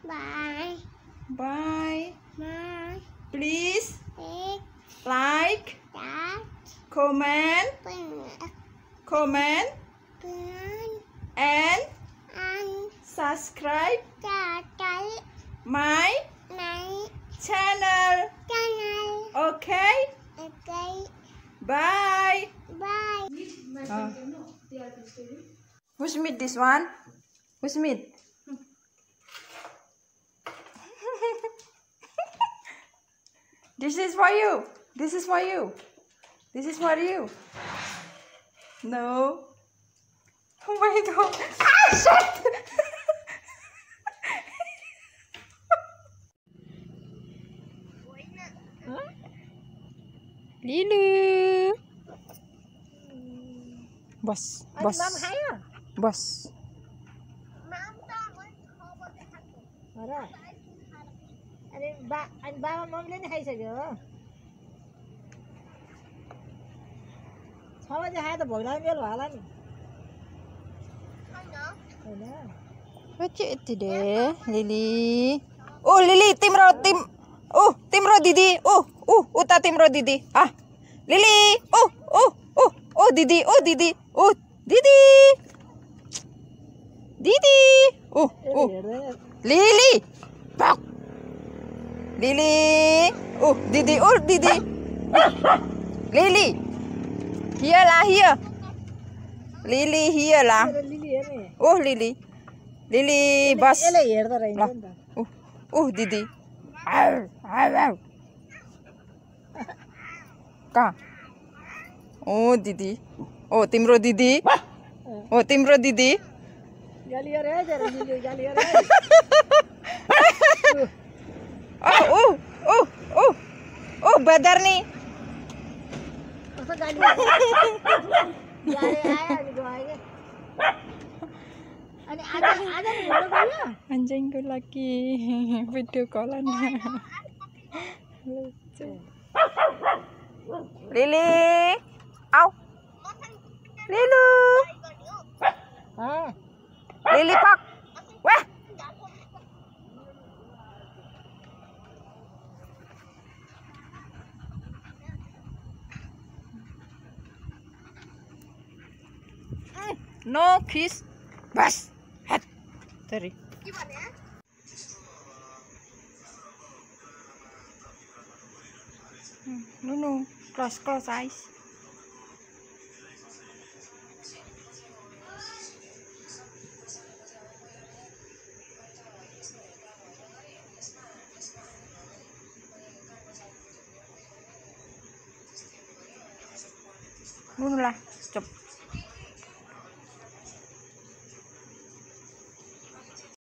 Bye. Bye. Bye. Please Bye. like, Bye. comment, Bye. and And subscribe cái my này channel. channel. Okay? Okay. Bye. Bye. Who's meet this one? Who's meet? This is for you. This is for you. This is for you. No. Oh my god. Ah, shit! Lilu. Bos. Bos. Bos. Anh ba mom lên hay sao kìa 6 bजे 2 त भोग्ला मेरो होला नि हैन Baca itu deh, Lili. Oh, Lili, timro Didi. Uta timro Didi. Ah, Lili. Didi. Didi. Didi. Lili. Pak. Lili. Didi. Didi. Lili. Here lah, here. Lili here lah. Lili हेर्ने Lili. Lili bas. यसले हेर्दा रहेछ नि त Didi. Kah? Oh, Didi. Oh, timro Didi. Oh, timro Didi. गाली गरे है जरा लिली गाली गरे Badar nih. कस्तो गाली गाली आयो अनि गयो अनि आज नि हेर्नु गयो Anjingku lagi video callan. Lucu. Lili. Au. Lilu. Lili pak. Wah. No kiss. Bas. Hat. Sorry. No. Close eyes. No lah. Stop.